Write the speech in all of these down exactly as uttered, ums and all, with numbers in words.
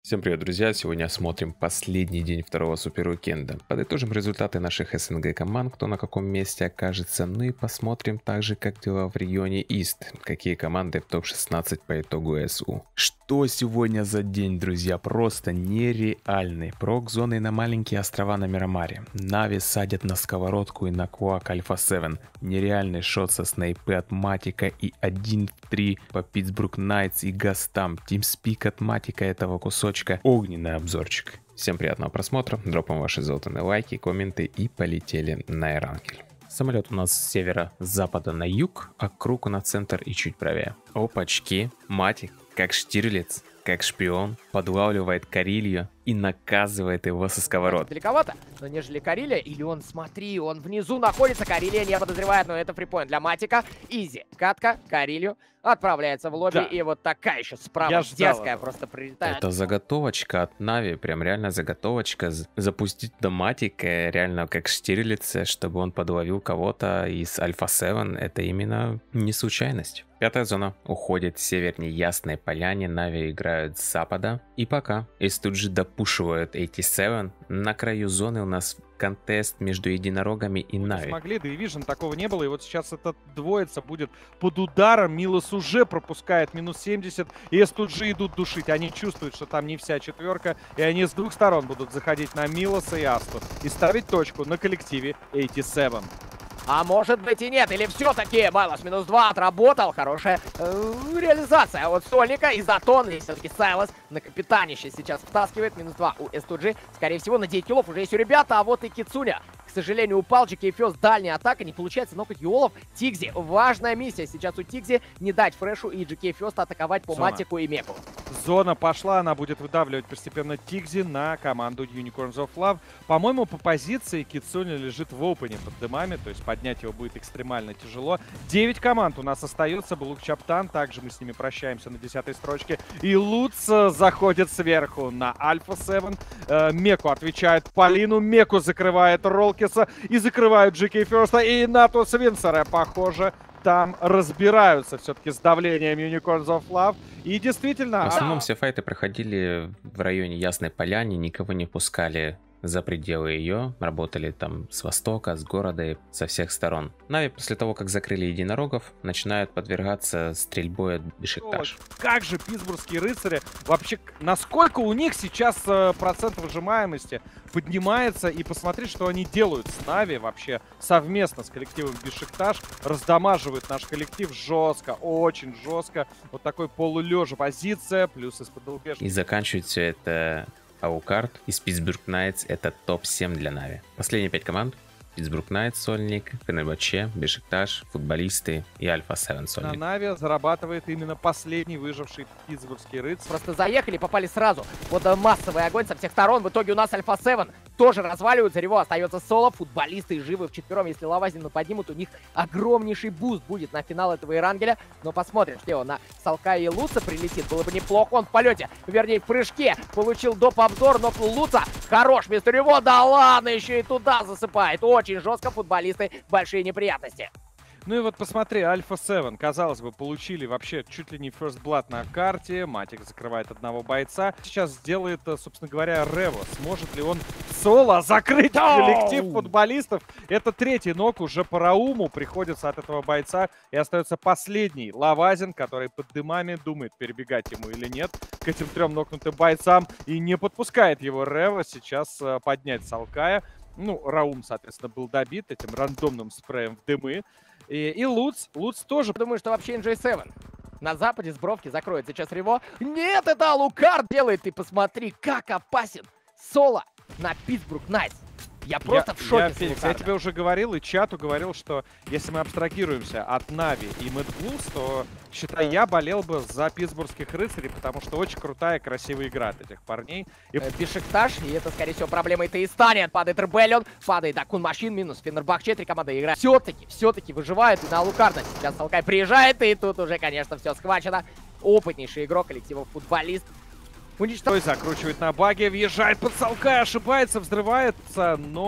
Всем привет, друзья! Сегодня осмотрим последний день второго супер уикенда. Подытожим результаты наших СНГ команд, кто на каком месте окажется, ну и посмотрим также, как дела в регионе Ист, какие команды в топ шестнадцать по итогу СУ. Что сегодня за день, друзья? Просто нереальный. Прок зоны на маленькие острова на Мирамаре. Нави садят на сковородку и на Куак Альфа семь. Нереальный шот со снайпы от Матика и один в три по Питтсбург Найтс и Гастам. Тимспик от Матика этого кусочка. Огненный обзорчик. Всем приятного просмотра, дропаем ваши золотые лайки, комменты и полетели на Эрангель. Самолет у нас с севера, с запада на юг, а круг на центр и чуть правее. Опачки, Матик, как Штирлиц, как шпион, подлавливает Карилью и наказывает его со сковород. Далековато, но нежели Карилия, или он, смотри, он внизу находится, Карилия не подозревает, но это фрипоинт для Матика. Изи, катка, Карилью, отправляется в лобби, да. И вот такая еще справа дерзкая просто прилетает. Это заготовочка от Нави, прям реально заготовочка, запустить до Матика, реально как Штирлица, чтобы он подловил кого-то из Альфа семь, это именно не случайность. Пятая зона уходит севернее Ясной Поляне, Нави играют с запада. И пока Эйс тут же допушивают восемьдесят семь, на краю зоны у нас контест между единорогами и Нави. Смогли, да и Vision такого не было, и вот сейчас эта двоица будет под ударом. Милос уже пропускает минус семьдесят, и Эс тут же идут душить. Они чувствуют, что там не вся четверка, и они с двух сторон будут заходить на Милоса и Асту и ставить точку на коллективе восемьдесят семь. А может быть и нет, или все-таки Байлас минус два отработал, хорошая э, реализация от Сольника, и Затон, и все-таки Сайлас на капитанище сейчас втаскивает, минус два у эс ту джи, скорее всего на девять киллов уже есть у ребята, а вот и Кицуня. К сожалению, упал джи кей Фёс, дальняя атака, не получается нокать Юолов. Тигзи, важная миссия сейчас у Тигзи, не дать Фрешу и джи кей Фёста атаковать по Зона. Матику и Меку. Зона пошла, она будет выдавливать постепенно Тигзи на команду Unicorns of Love. По-моему, по позиции Кицуня лежит в опене под дымами, то есть поднять его будет экстремально тяжело. девять команд у нас остается, Блук Чаптан, также мы с ними прощаемся на десятой строчке. И Луц заходит сверху на Альфа семь. Э, Меку отвечает Полину, Меку закрывает Ролки и закрывают джи кей Фёста и Натус Винсера. Похоже, там разбираются все-таки с давлением Unicorns of Love. И действительно... В основном все файты проходили в районе Ясной Поляны, никого не пускали за пределы ее, работали там с востока, с города и со всех сторон. Нави после того, как закрыли единорогов, начинают подвергаться стрельбой от Бешикташ. Как же питтсбургские рыцари, вообще, насколько у них сейчас э, процент выжимаемости поднимается, и посмотри, что они делают с Нави вообще совместно с коллективом Бешикташ, раздамаживают наш коллектив жестко, очень жестко, вот такой полулежа позиция, плюс из-под лбежки. И заканчивает все это Аукарт из Питтсбург Найтс, это топ семь для Нави. Последние пять команд: Питтсбург Найтс, Сольник, Фенербахче, Бешикташ, футболисты и Альфа семь Сольник. На Нави зарабатывает именно последний выживший питтсбургский рыцарь. Просто заехали, попали сразу под массовый огонь со всех сторон. В итоге у нас Альфа семь тоже разваливаются. Рево остается соло. Футболисты живы вчетвером. Если Лавазину поднимут, у них огромнейший буст будет на финал этого Эрангеля. Но посмотрим, что он на Салка и Луца прилетит. Было бы неплохо. Он в полете, вернее в прыжке, получил доп. Обзор, но Луца хорош вместо Рево. Да ладно, еще и туда засыпает. Очень жестко, футболисты, большие неприятности. Ну и вот посмотри, Альфа семь, казалось бы, получили вообще чуть ли не First Blood на карте. Матик закрывает одного бойца. Сейчас сделает, собственно говоря, Рево. Сможет ли он соло закрыть коллектив футболистов? Это третий нок уже по Рауму приходится от этого бойца. И остается последний Лавазин, который под дымами думает, перебегать ему или нет к этим трем нокнутым бойцам. И не подпускает его Рево сейчас поднять Салкая. Ну, Раум, соответственно, был добит этим рандомным спреем в дымы. И, и Луц, Луц тоже. Думаю, что вообще эн джей семь на западе с бровки закроет сейчас Рево. Нет, это Алукард делает. Ты посмотри, как опасен соло на Питтсбург Найтс. Я просто я, в шоке. Я, Феникс, я тебе уже говорил и чату говорил, что если мы абстрагируемся от Нави и Мэд Блуз, то, считай, я болел бы за питтсбургских рыцарей, потому что очень крутая, красивая игра от этих парней. И... Бешикташ, и это, скорее всего, проблемой-то и станет. Падает Ребеллион, падает Акун Машин, минус Фенербахче, три команды играют. Все-таки, все-таки выживают и на Алукарда. Сейчас Салкай приезжает, и тут уже, конечно, все схвачено. Опытнейший игрок коллектива футболист. Уничтожает. Закручивает на баге, въезжает под Салкай, ошибается, взрывается, но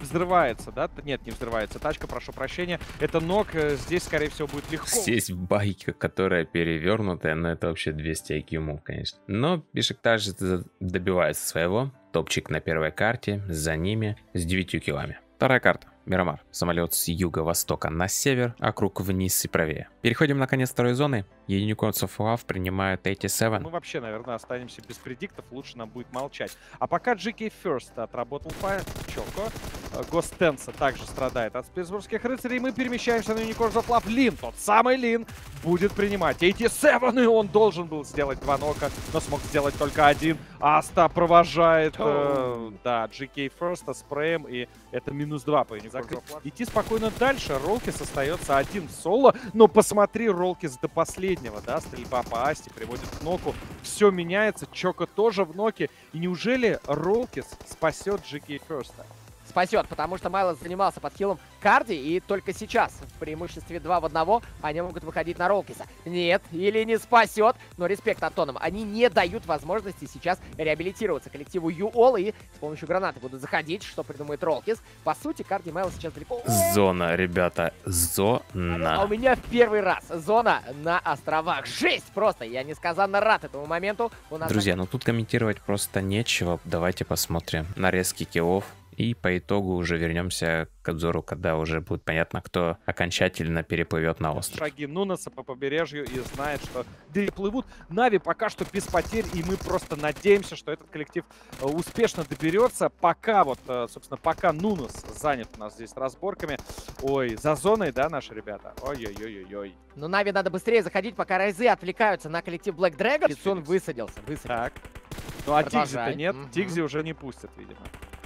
взрывается, да? Нет, не взрывается. Тачка, прошу прощения. Это нок. Здесь, скорее всего, будет легко. Здесь байка, которая перевернутая, но это вообще двести ай кью мув, конечно. Но Бешикташ добивается своего. Топчик на первой карте, за ними с девятью киллами. Вторая карта. Мирамар. Самолет с юго-востока на север, а круг вниз и правее. Переходим на конец второй зоны. Unicorns of Love принимают восемьдесят семь. Мы вообще, наверное, останемся без предиктов. Лучше нам будет молчать. А пока джи кей First отработал файл. Чоко. Гостенса также страдает от питтсбургских рыцарей. Мы перемещаемся на Unicorns of Love. Лин, тот самый Лин, будет принимать восемьдесят семь. И он должен был сделать два нока, но смог сделать только один. Аста провожает, э, да, джи кей First спреем. И это минус два по Unicorns. Идти спокойно дальше. Ролкис остается один в соло. Но посмотри, Ролкис до последнего, да, стрельба по Асте приводит к ноку. Все меняется. Чока тоже в ноке. И неужели Ролкис спасет джи кей First? Спасет, потому что Майлз занимался под хилом Карди, и только сейчас в преимуществе два в одного они могут выходить на Ролкиса. Нет, или не спасет, но респект Аттонам. Они не дают возможности сейчас реабилитироваться коллективу ю-ол, и с помощью гранаты будут заходить, что придумает Ролкис. По сути, Карди и Майлз сейчас далеко. Зона, ребята, зона. А у меня в первый раз зона на островах. Жесть просто, я несказанно рад этому моменту. У нас Друзья, ну тут комментировать просто нечего. Давайте посмотрим нарезки киллов. И по итогу уже вернемся к обзору, когда уже будет понятно, кто окончательно переплывет на остров. Шаги Нунаса по побережью и знает, что переплывут. Нави пока что без потерь, и мы просто надеемся, что этот коллектив успешно доберется. Пока вот, собственно, пока Нунас занят у нас здесь разборками. Ой, за зоной, да, наши ребята? Ой-ой-ой-ой-ой. Ну, Нави надо быстрее заходить, пока Райзы отвлекаются на коллектив Black Dragon. Лицон высадился, высадился. Так. Ну, а Продолжай. Тигзи-то нет. Мгм. Тигзи уже не пустят, видимо.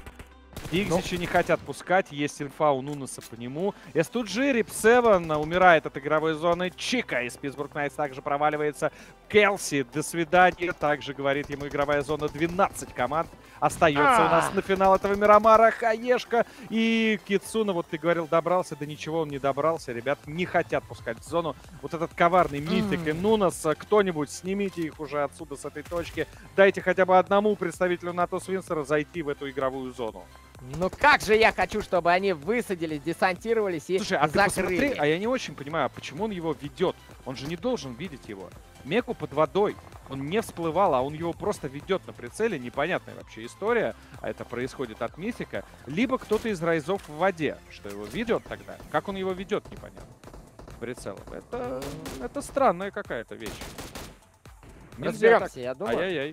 Тигзи Ну. еще не хотят пускать, есть инфа у Нунаса по нему. эс ту джи, Рип семь умирает от игровой зоны. Чика из Питтсбург Найтс также проваливается. Келси, до свидания. Также говорит ему игровая зона. двенадцать команд остается у нас на финал этого Мирамара. Хаешка и Кицуна, вот ты говорил, добрался. Да ничего он не добрался. Ребят не хотят пускать в зону. Вот этот коварный Митик и Нунас. Кто-нибудь снимите их уже отсюда, с этой точки. Дайте хотя бы одному представителю НАТО Свинсера зайти в эту игровую зону. Ну как же я хочу, чтобы они высадились, десантировались и Слушай, а ты закрыли. посмотри, а я не очень понимаю, а почему он его ведет? Он же не должен видеть его. Меку под водой. Он не всплывал, а он его просто ведет на прицеле. Непонятная вообще история. А это происходит от Мифика. Либо кто-то из Райзов в воде, что его ведет тогда. Как он его ведет, непонятно. Прицелом. Это, это странная какая-то вещь. Нельзя так. Разберемся, я думаю. Ай-яй-яй.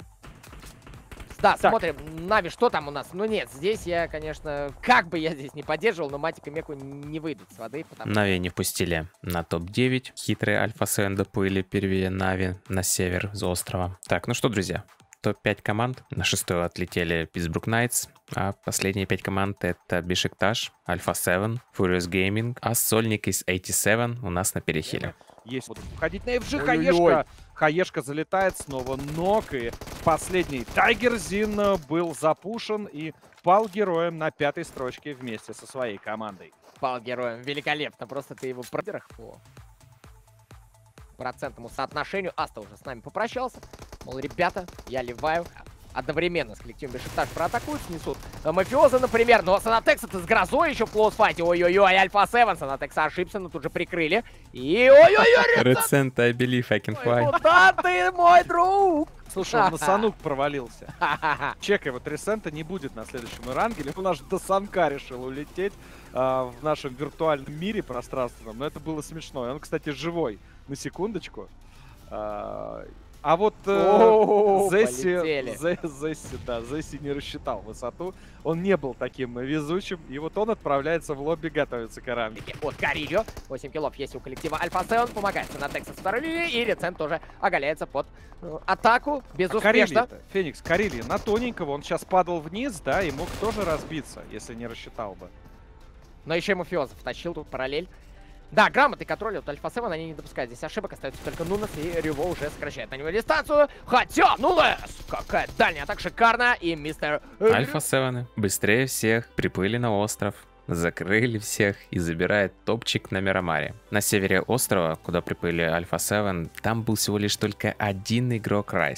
Да, Так. смотрим. Нави, что там у нас? Ну нет, здесь я, конечно, как бы я здесь не поддерживал, но Матик и Меку не выйдут с воды, потому что... Нави не пустили на топ девять. Хитрые Альфа семь доплыли первее Нави на север с острова. Так, ну что, друзья, топ пять команд. На шестую отлетели Питтсбург Найтс, а последние пять команд это Бешикташ, Альфа семь, Furious Gaming, а сольник из восемьдесят семь у нас на перехиле. Есть. Будут входить на эф джи. Ой-ой-ой. Хаешка. Хаешка залетает. Снова нок. И последний Тайгер Зин был запушен и пал героем на пятой строчке вместе со своей командой. Пал героем. Великолепно. Просто ты его продерах по процентному соотношению. Аста уже с нами попрощался. Мол, ребята, я ливаю. Одновременно с коллективом Бешикташ проатакуют, снесут Мафиоза, например. Но Санатекса-то с грозой еще в клоусфайте. Ой-ой-ой, Альфа семь. Санатекса ошибся, но тут же прикрыли. И ой-ой-ой, Рецент, I believe I can fly. куда ты, мой друг? Слушай, он на Санук провалился. Чекай, вот Ресента не будет на следующем Ирангеле. Он аж до Санка решил улететь а, в нашем виртуальном мире пространственном. Но это было смешно. И он, кстати, живой. На секундочку. А, а вот О, э, Зесси, полетели. Зе- Зесси, да, Зесси не рассчитал высоту. Он не был таким везучим. И вот он отправляется в лобби готовиться к Ирангелу. От Карильо. восемь киллов есть у коллектива Альфа семь. Помогает Санатекса с второй линии. И Рецент тоже оголяется под э, атаку. Безуспешно. Карелия-то, Феникс, Карелия на тоненького. Он сейчас падал вниз, да, и мог тоже разбиться, если не рассчитал бы. Но еще и Мафиоза втащил тут параллель. Да, грамотный контроль от Альфа семь, они не допускают здесь ошибок. Остается только Нунас, и Рюво уже сокращает на него дистанцию. Хотя, Нунас! Какая дальняя атака, шикарно. И мистер... Альфа семь быстрее всех приплыли на остров, закрыли всех и забирает топчик на Мирамаре. На севере острова, куда приплыли Альфа семь, там был всего лишь только один игрок Райс.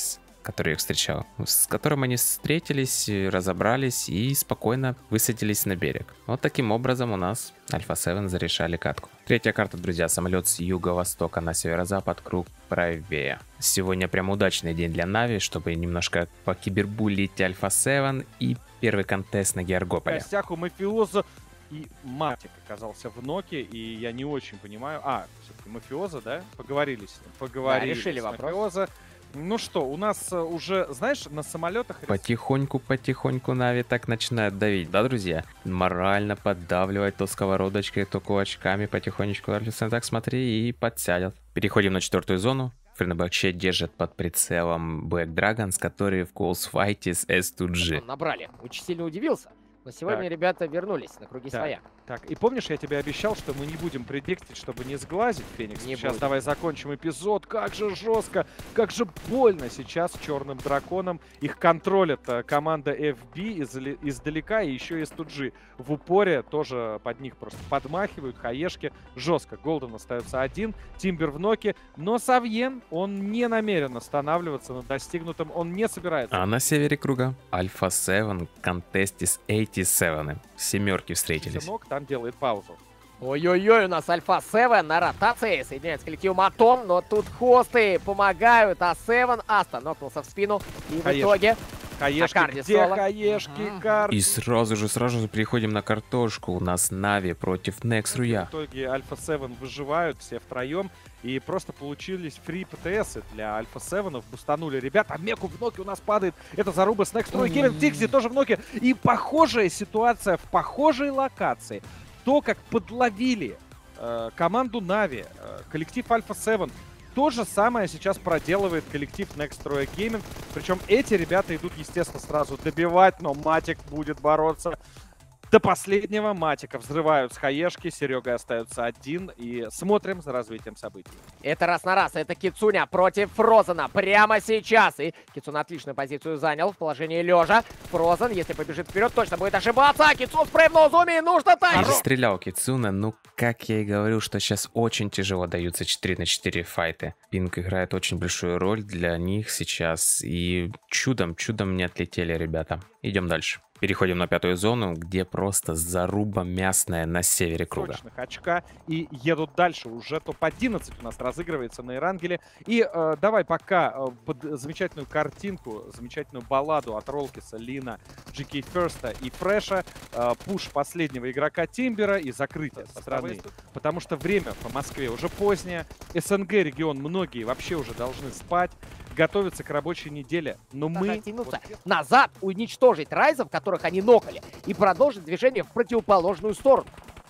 который их встречал, с которым они встретились, разобрались и спокойно высадились на берег. Вот таким образом у нас Альфа семь зарешали катку. Третья карта, друзья, самолет с юго-востока на северо-запад, круг правее. Сегодня прям удачный день для Нави, чтобы немножко покибербулить Альфа семь и первый контест на В Георгополе. гостях у Мафиоза и Матик оказался в ноке, и я не очень понимаю... А, все-таки Мафиоза, да? Поговорили с ним. Поговорили Да, решили с вопрос. Мафиоза. Ну что, у нас э, уже, знаешь, на самолетах... Потихоньку, потихоньку Нави так начинают давить, да, друзья? Морально поддавливать то сковородочкой, то кулачками, потихонечку Альфа семь так смотри и подсядет. Переходим на четвертую зону. Фернебахче держит под прицелом Black Dragons, которые в коллсфайте с эс ту джи. Набрали. Очень сильно удивился. Но сегодня Так. ребята вернулись на круги Так. своя. Так, и помнишь, я тебе обещал, что мы не будем предиктить, чтобы не сглазить Феникс? Не Сейчас будем. давай закончим эпизод. Как же жестко, как же больно сейчас черным драконам. Их контролит э, команда эф би изли- издалека и еще эс ту джи. В упоре тоже под них просто подмахивают, хаешки. Жестко. Голден остается один, Тимбер в ноке. Но Савьен, он не намерен останавливаться на достигнутом. Он не собирается. А на севере круга Альфа семь контест с восемьдесят семь. Семерки встретились. Ног там делает паузу. Ой-ой-ой, у нас Альфа семь на ротации. Соединяется с коллективом Атом, но тут хосты помогают. А семь Аста нокнулся в спину. И в Хаешки. итоге... Хаешки, карте где соло. хаешки, Мгм. карты? И сразу же, сразу же переходим на картошку. У нас Нави против Некс В Руя. итоге Альфа семь выживают все втроем. И просто получились фри ПТСы для Альфа семь. Бустанули ребята. Меку в ноке у нас падает. Это заруба с Next Roy. Кевин Тикси тоже в ноке. И похожая ситуация в похожей локации. То, как подловили э, команду Нави, э, коллектив Альфа семь. То же самое сейчас проделывает коллектив Next Roy Gaming. Причем эти ребята идут, естественно, сразу добивать, но Матик будет бороться до последнего. Матика взрывают с хаешки, Серега остается один. И смотрим за развитием событий. Это раз на раз. Это Кицуня против Фрозена. Прямо сейчас. И Кицуна отличную позицию занял в положении лежа. Фрозен, если побежит вперед, точно будет ошибаться. Кицун спрей в нозуме. Нужно И тайм. застрелял Кицуна. Ну, как я и говорил, что сейчас очень тяжело даются четыре на четыре файты. Пинг играет очень большую роль для них сейчас. И чудом, чудом не отлетели ребята. Идем дальше. Переходим на пятую зону, где просто заруба мясная на севере круга. Точных очка и едут дальше. Уже топ одиннадцать у нас разыгрывается на Эрангеле. И э, давай пока э, под замечательную картинку, замечательную балладу от Ролкиса, Лина, джи кей Ферста и Фреша, э, пуш последнего игрока Тимбера и закрытие со стороны. Потому что время по Москве уже позднее. эс эн гэ регион многие вообще уже должны спать, готовятся к рабочей неделе. Но мы... Оттянуться назад, уничтожить райзов, которых они нокали, и продолжить движение в противоположную сторону.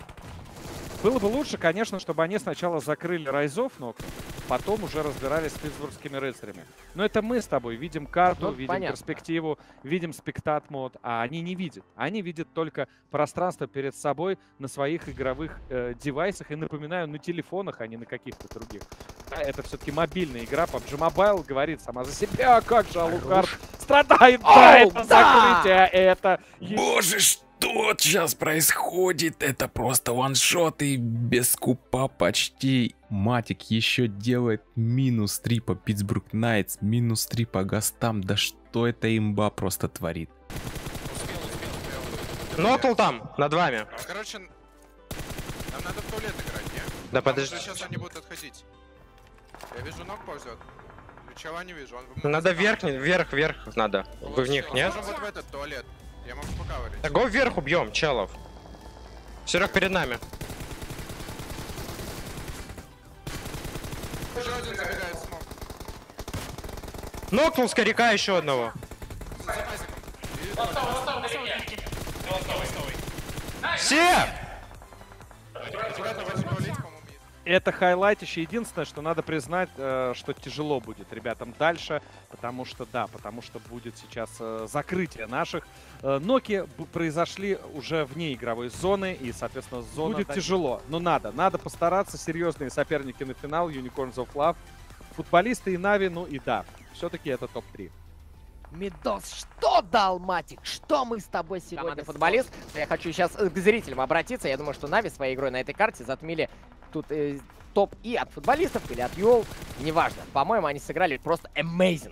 Было бы лучше, конечно, чтобы они сначала закрыли райзов, но потом уже разбирались с питтсбургскими рыцарями. Но это мы с тобой видим карту, Ну, видим понятно. перспективу, видим спектат-мод, а они не видят. Они видят только пространство перед собой на своих игровых э, девайсах. И напоминаю, на телефонах, а не на каких-то других. А это все-таки мобильная игра. пабджи Mobile говорит сама за себя. Как же Алухард страдает. Да, Оу, это да! закрытие, это... Боже, что сейчас происходит? Это просто ваншот и без купа почти. Матик еще делает минус три по Питтсбург Найтс, минус три по Гастам. Да что это имба просто творит? Нокнул там, над вами. Короче, нам надо в туалет играть, не? Да Потому подожди. что сейчас они будут отходить. Я вижу ног ползет. Чего не вижу. Он... Надо вверх, не- вверх, вверх надо. Вы в них, нет? Можем вот в этот туалет. Я могу покаварить. Так го вверх убьем, челов. Серег перед нами. Еще один забегает смог. Нокнул скоряка еще одного. За базиком. И Все! аккуратно в этом туалете, по-моему, есть. Это хайлайтище. Единственное, что надо признать, э, что тяжело будет ребятам дальше, потому что, да, потому что будет сейчас э, закрытие наших. Э, ноки б- произошли уже вне игровой зоны, и, соответственно, зона будет тяжело. Но надо, надо постараться. Серьезные соперники на финал, Unicorns of Love, футболисты и Нави, ну и да, все-таки это топ три. Медос, что дал Матик? Что мы с тобой сегодня? Команда футболист. Я хочу сейчас к зрителям обратиться. Я думаю, что Нави своей игрой на этой карте затмили тут э, топ и от футболистов, или от Юол. Неважно. По-моему, они сыграли просто amazing.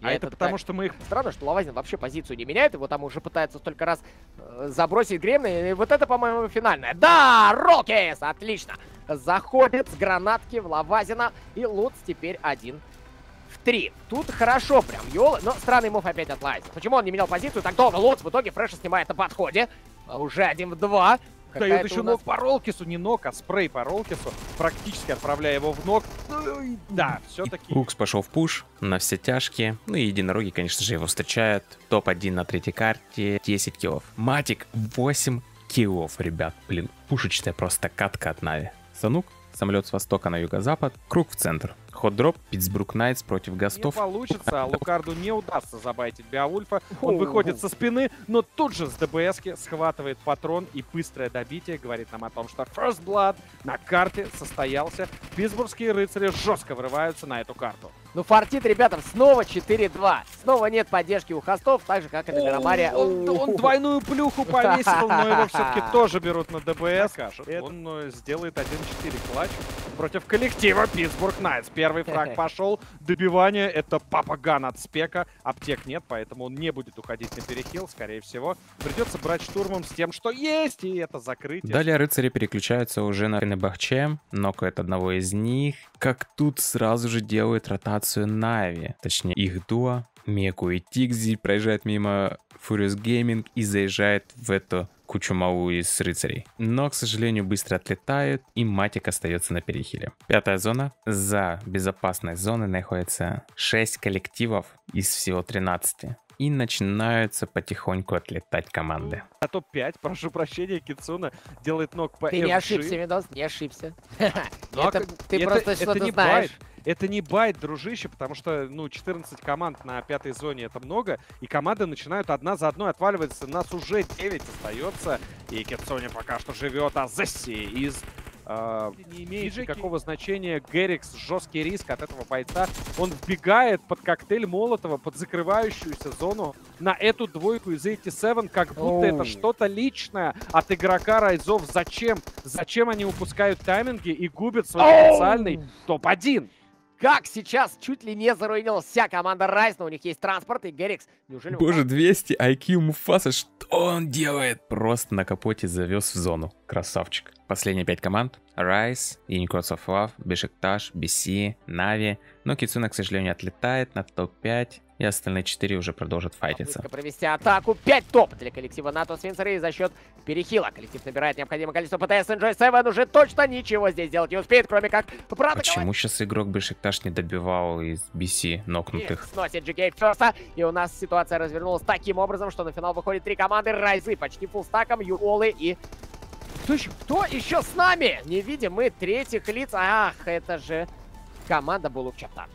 А это, это потому, так что мы их... странно, что Лавазин вообще позицию не меняет, его там уже пытаются столько раз э, забросить Гремна, и вот это, по-моему, финальное. Да, Рокис, отлично. Заходит с гранатки в Лавазина, и Лутс теперь один в три. Тут хорошо прям Йолы, но странный мув опять от Лавазина. Почему он не менял позицию так долго? Лутс в итоге Фреша снимает на подходе. Уже один в два. Дают еще у нас... ног по Ролкису, не ног, а спрей по Ролкису, практически отправляя его в ног. Ну и да, все-таки... Укс пошел в пуш на все тяжкие. Ну и единороги, конечно же, его встречают. топ один на третьей карте, десять киллов. Матик восемь киллов, ребят. Блин, пушечная просто катка от Нави. Санук, самолет с востока на юго-запад, круг в центр. Хот-дроп, Питтсбург Найтс против Не Гастов. получится, а Лукарду не удастся забайтить Беовульфа. Он выходит со спины, но тут же с ДБСки схватывает патрон, и быстрое добитие говорит нам о том, что First Blood на карте состоялся. Питтсбургские рыцари жестко врываются на эту карту. Ну, фартит, ребятам, снова четыре два. Снова нет поддержки у хостов, так же, как и на Мирамаре. Он, он двойную плюху повесил, но его все-таки тоже берут на ДБС. Он э, сделает один четыре клатч против коллектива Питтсбург Найтс. Первый фраг пошел. Добивание — это Папа Ган от Спека. Аптек нет, поэтому он не будет уходить на перехил, скорее всего. Придется брать штурмом с тем, что есть, и это закрытие. Далее рыцари переключаются уже на Фенебахче, нокают одного из них. Как тут сразу же делают ротацию Нави, точнее их дуо. Меку и Тигзи проезжает мимо Furious Gaming и заезжает в эту кучу малую из рыцарей. Но, к сожалению, быстро отлетают, и Матик остается на перехиле. Пятая зона. За безопасной зоной находится шесть коллективов из всего тринадцати. И начинаются потихоньку отлетать команды. А топ пять, прошу прощения, Кицуна делает ног по Ты эф джи. не ошибся, Видос, не ошибся. Ну, а Это как- ты это- просто это что-то не знаешь. байт. Это не байт, дружище, потому что, ну, четырнадцать команд на пятой зоне — это много, и команды начинают одна за одной отваливаться. Нас уже девять остается, и Кицуне пока что живет, а Зесси из... э, не имеет никакого значения. Герикс, жесткий риск от этого бойца. Он вбегает под коктейль Молотова, под закрывающуюся зону на эту двойку из восемьдесят семь, как будто это Оу. что-то личное от игрока Райзов. Зачем? Зачем они упускают тайминги и губят свой Оу. потенциальный топ один? Как сейчас чуть ли не заруинилась вся команда Райс, но у них есть транспорт и Герикс. Неужели... Боже, двести ай кью Муфаса, что он делает? Просто на капоте завез в зону. Красавчик. Последние пять команд. Райс, Unicorns of Love, Бешикташ, би си, Нави. Но Кицуна, к сожалению, отлетает на топ пять. И остальные четыре уже продолжат файтиться. Попытка провести атаку. пять топ для коллектива НАТО Свинцеры за счет перехила. Коллектив набирает необходимое количество ПТС. Энджой семь уже точно ничего здесь делать не успеет, кроме как проатаковать. Почему сейчас игрок Бешикташ не добивал из би си нокнутых? Сносит джи кей Ферста. И у нас ситуация развернулась таким образом, что на финал выходит три команды. Райзы почти фулстаком, Юолы и... Кто еще? Кто еще с нами? Не видим мы третьих лиц. Ах, это же команда Булук Чаптан.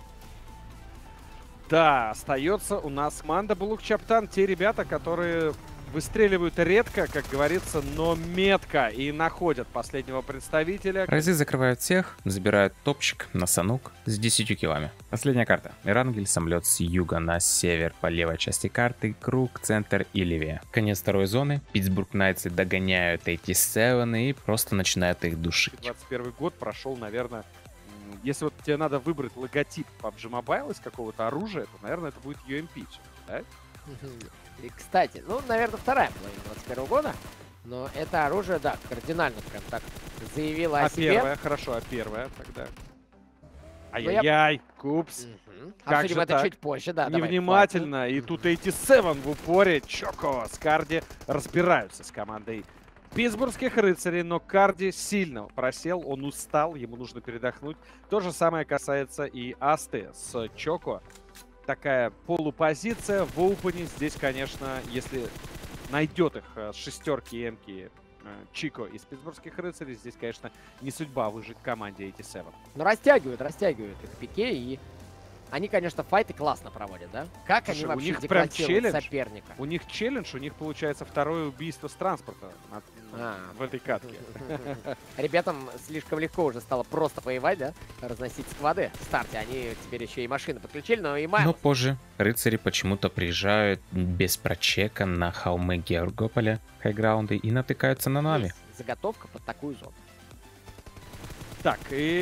Да, остается у нас команда Булук Чаптан. Те ребята, которые выстреливают редко, как говорится, но метко, и находят последнего представителя. Райзы закрывают всех, забирают топчик на Санук с десятью киллами. Последняя карта. Эрангель, самолет с юга на север по левой части карты, круг, центр и левее. Конец второй зоны. Питтсбург Найтсы догоняют эти севены и просто начинают их душить. двадцать первый год прошел, наверное, м, если вот тебе надо выбрать логотип пабг Mobile из какого-то оружия, то, наверное, это будет ю эм пи, да? И, кстати, ну, наверное, вторая половина двадцать первого года. Но это оружие, да, кардинально прям так заявило о, А себе. первая, хорошо, а первая тогда? Ну, я- Ай-яй-яй, купс. Мгм. Как Обсудим же это так? чуть позже, да. давай, Невнимательно, и тут восемьдесят семь в упоре. Чоко с Карди разбираются с командой питтсбургских рыцарей, но Карди сильно просел, он устал, ему нужно передохнуть. То же самое касается и Асты с Чоко. Такая полупозиция в оупене. Здесь, конечно, если найдет их э, с шестерки и эмки э, Чико из питтсбургских рыцарей, здесь, конечно, не судьба выжить команде восемьдесят семь. Ну, растягивают, растягивают их пике, и они, конечно, файты классно проводят, да? Как Слушай, они у вообще них прям деклассируют челлендж. соперника? У них челлендж, у них получается второе убийство с транспорта от- А. в этой катке. Ребятам слишком легко уже стало просто воевать, да? Разносить сквады в старте. Они теперь еще и машины подключили, но и Но Майлз. позже рыцари почему-то приезжают без прочека на холмы Георгополя, хайграунды, и натыкаются на Нави. Есть заготовка под такую зону. Так,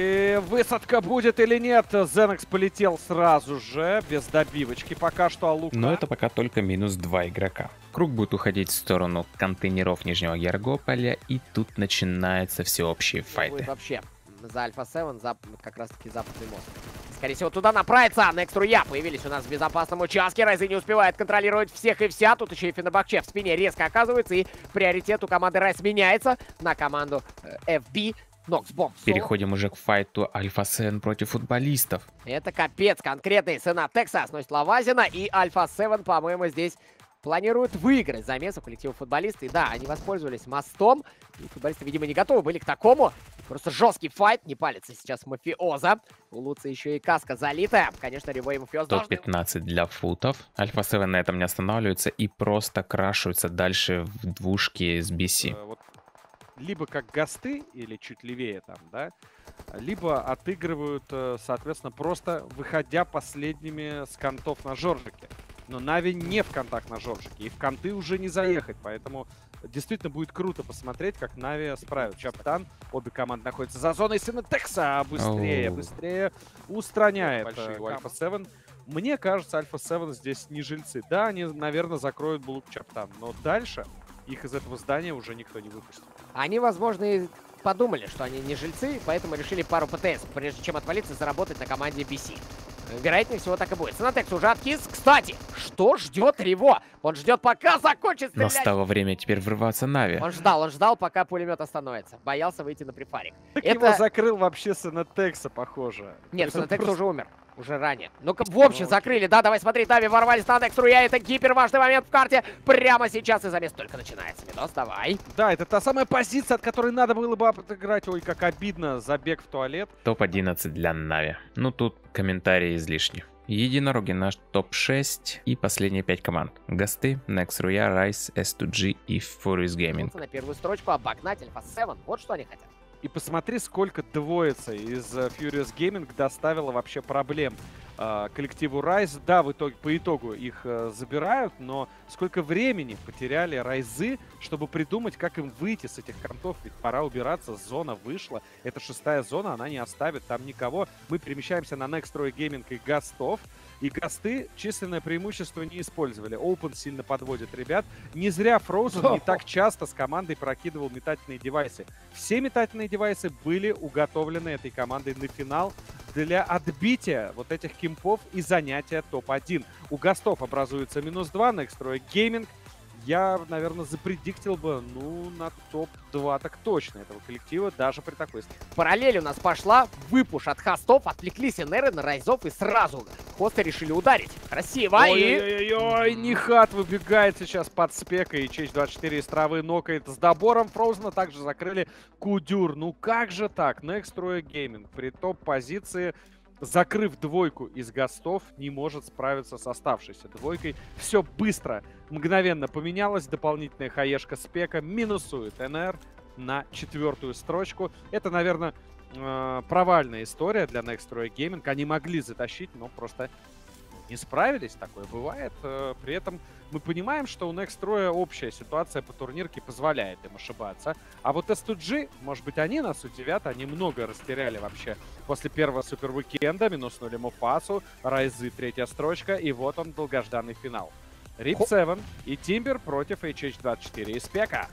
и высадка будет или нет? Зенекс полетел сразу же, без добивочки пока что, а Лука... Но это пока только минус два игрока. Круг будет уходить в сторону контейнеров Нижнего Ергополя, и тут начинаются всеобщие Будет файты. вообще за Альфа семь, за как раз таки западный мост. Скорее всего, туда направится. Некструя появились у нас в безопасном участке. Райзы не успевает контролировать всех и вся. Тут еще и Фенебакче в спине резко оказывается. И приоритет у команды Райз меняется на команду э, эф би. Ноксбомб. Переходим уже к файту Альфа семь против футболистов. Это капец конкретный. Сена Текса сносит Лавазина. И Альфа семь, по-моему, здесь планируют выиграть замес у коллектива футболистов. И да, они воспользовались мостом. И футболисты, видимо, не готовы были к такому. Просто жесткий файт. Не палится сейчас Мафиоза. У Луца еще и каска залитая. Конечно, Риво и Мафиоза топ пятнадцать для футов. Альфа семь на этом не останавливается и просто крашивается дальше в двушке с би си. Вот. Либо как гасты, или чуть левее там, да, либо отыгрывают, соответственно, просто выходя последними с контов на Жоржике. Но Нави не в контах на Жоржике, и в конты уже не заехать, поэтому действительно будет круто посмотреть, как Нави справят. Чаптан, обе команды находятся за зоной Сена Текса, быстрее, быстрее устраняет у Альфа семь. Мне кажется, Альфа семь здесь не жильцы. Да, они, наверное, закроют блок Чаптан, но дальше их из этого здания уже никто не выпустит. Они, возможно, и подумали, что они не жильцы, поэтому решили пару ПТС, прежде чем отвалиться, заработать на команде би си. Вероятнее всего так и будет. Сенатекс уже откис. Кстати, что ждет Риво? Он ждет, пока закончит стрелять. Настало время теперь врываться Нави. Он ждал, он ждал, пока пулемет остановится. Боялся выйти на префарик. Так Это... его закрыл вообще Сенатекса, похоже. Нет, Сенатекс просто... уже умер. Уже ранее. Ну-ка, в общем, ну, закрыли. Да, давай смотри, Нави ворвались на Некструя. Это гиперважный момент в карте. Прямо сейчас, и замес только начинается. Минос, давай. Да, это та самая позиция, от которой надо было бы отыграть. Ой, как обидно. Забег в туалет. топ одиннадцать для Нави. Ну, тут комментарии излишни. Единороги наш топ шесть и последние пять команд. Гасты, Некструя, Райз, эс ту джи и Furious Gaming. На первую строчку обогнать Альфа семь. Вот что они хотят. И посмотри, сколько двоица из Furious Gaming доставила вообще проблем э, коллективу Rise. Да, в итоге, по итогу их э, забирают, но сколько времени потеряли Райзы, чтобы придумать, как им выйти с этих контов. Ведь пора убираться, зона вышла. Это шестая зона, она не оставит там никого. Мы перемещаемся на Некструя Gaming и Гастов. И Гасты численное преимущество не использовали. Open сильно подводит ребят. Не зря Frozen не так часто с командой прокидывал метательные девайсы. Все метательные девайсы были уготовлены этой командой на финал для отбития вот этих кемпов и занятия топ один. У Гастов образуется минус два, Некструя Gaming. Я, наверное, запредиктил бы, ну, на топ два так точно этого коллектива, даже при такой стороне. Параллель у нас пошла, выпуш от хостов, отвлеклись Энеры на Райзов и сразу хосты решили ударить. Красиво! Ой-ой-ой, Нихат выбегает сейчас под спека, и Чеч двадцать четыре из травы нокает с добором. Фроузена также закрыли Кудюр. Ну как же так? Некструя Gaming при топ-позиции, закрыв двойку из Гастов, не может справиться с оставшейся двойкой. Все быстро, мгновенно поменялось. Дополнительная хаешка спека минусует эн эр на четвертую строчку. Это, наверное, провальная история для Некструя Gaming. Они могли затащить, но просто не справились. Такое бывает. При этом мы понимаем, что у Некструя общая ситуация по турнирке позволяет им ошибаться. А вот эс ту джи, может быть, они нас удивят. Они много растеряли вообще после первого супервикенда. Минуснули Муфасу, Райзы третья строчка. И вот он, долгожданный финал. рип семь и Тимбер против эйч эйч двадцать четыре и Спека.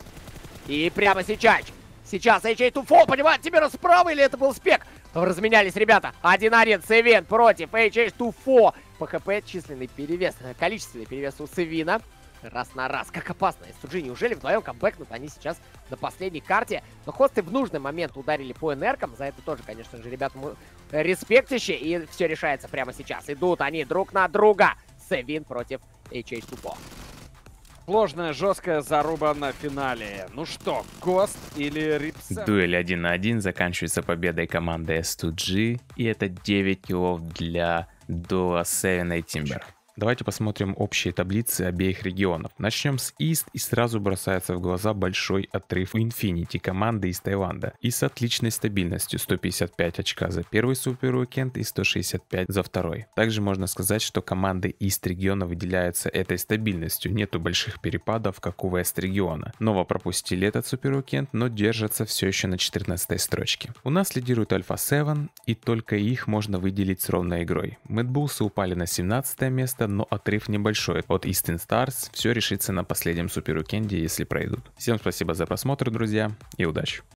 И прямо сейчас, сейчас эйч эйч ту фо, понимаете, Тимбера справа или это был Спек? Разменялись ребята. один один Севин против эйч эйч ту фо. По хп численный перевес, количественный перевес у Севина. Раз на раз. Как опасно. эс ту джи неужели вдвоем камбэкнут они сейчас на последней карте? Но хосты в нужный момент ударили по энеркам. За это тоже, конечно же, ребят, респектище. И все решается прямо сейчас. Идут они друг на друга. Севин против эйч эйч ту фо. Сложная, жесткая заруба на финале. Ну что, Гост или рип семь? Дуэль один на один заканчивается победой команды эс ту джи. И это девять киллов для дуа Севина и Тимбер. Давайте посмотрим общие таблицы обеих регионов. Начнем с East, и сразу бросается в глаза большой отрыв у Infinity, команды из Таиланда. И с отличной стабильностью: сто пятьдесят пять очка за первый Супер Уикенд и сто шестьдесят пять за второй. Также можно сказать, что команды East региона выделяются этой стабильностью. Нету больших перепадов, как у West региона. Нова пропустили этот Супер Уикенд, но держатся все еще на четырнадцатой строчке. У нас лидирует Альфа семь, и только их можно выделить с ровной игрой. Мэдбулсы упали на семнадцатое место, но отрыв небольшой. От Eastern Stars все решится на последнем Супер Уикенде, если пройдут. Всем спасибо за просмотр, друзья, и удачи!